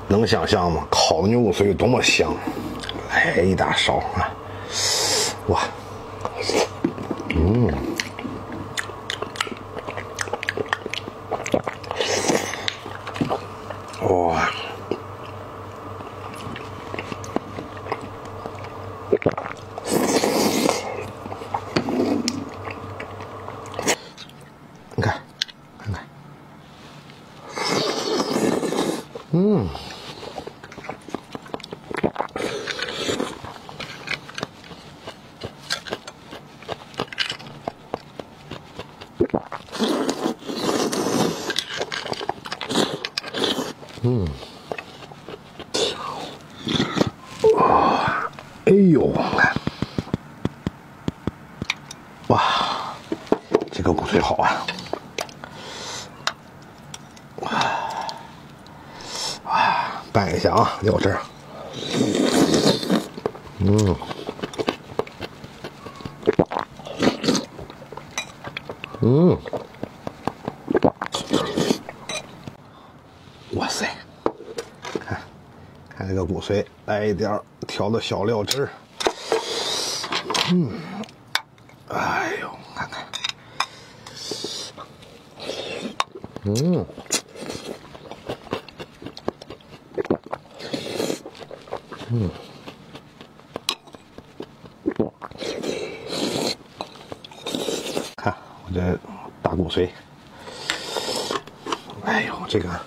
能想象吗？烤的牛骨髓有多么香！来一大勺啊！哇，哇，你看，看看，哎呦，哇，这个骨髓好啊！哇，拌一下啊，料汁儿。哇塞，看这个骨髓，来一点调的小料汁儿。哎呦，看看，看我这大骨髓，哎呦，这个，